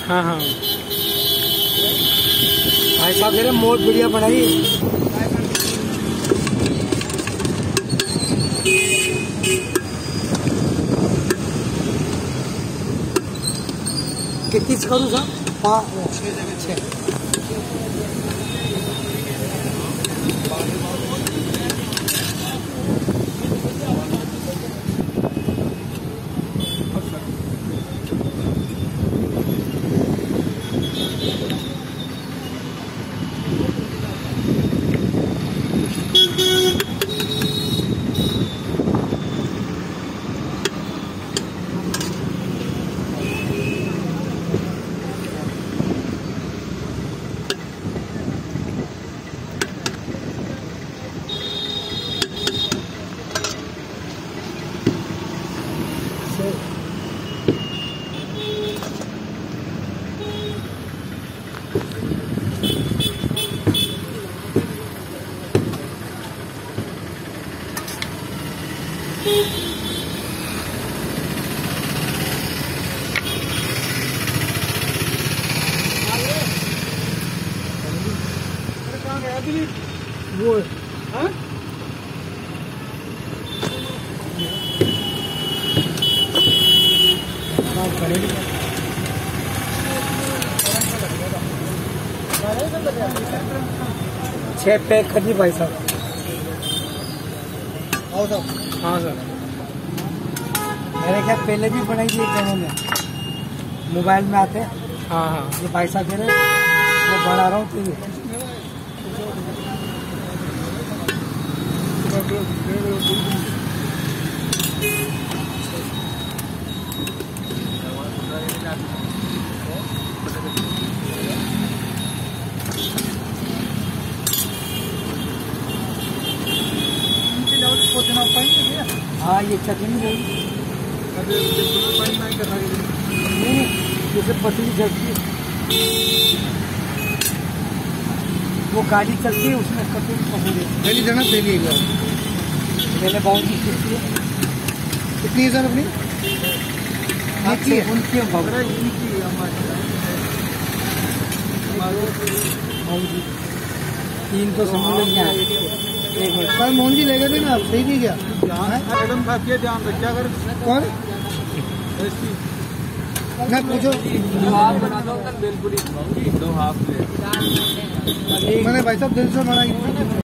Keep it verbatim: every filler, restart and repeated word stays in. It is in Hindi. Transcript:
हाँ हाँ भाई साहब कह रहे मोथ बढ़िया बनाई। कितनी करूँ सर? हाँ छः। वो हाँ छः पैक कर दी भाई साहब। हाँ सर। हाँ सर मैंने क्या पहले भी बनाई थी चैनल में, मोबाइल में आते हैं। हाँ हाँ ये भाई साहब कह रहे मैं बना रहा हूँ तो ये हाँ ये चटनी नहीं नहीं जैसे पतली चलती है वो गाड़ी चलती है उसमें कटोरी पकड़े पहली जगह पहली एक बार पहले बाउंड्री कितनी है कितनी है सर अपनी उनकी उनकी बाउंड्री तीन तो समझ लेंगे। एक मिनट सर मोहन जी लेगा भी ना आप सही नहीं क्या मैडम साहब ये ध्यान रखिए अगर कौन मैं पूछो दो हाफ मैंने भाई साहब दिल से मना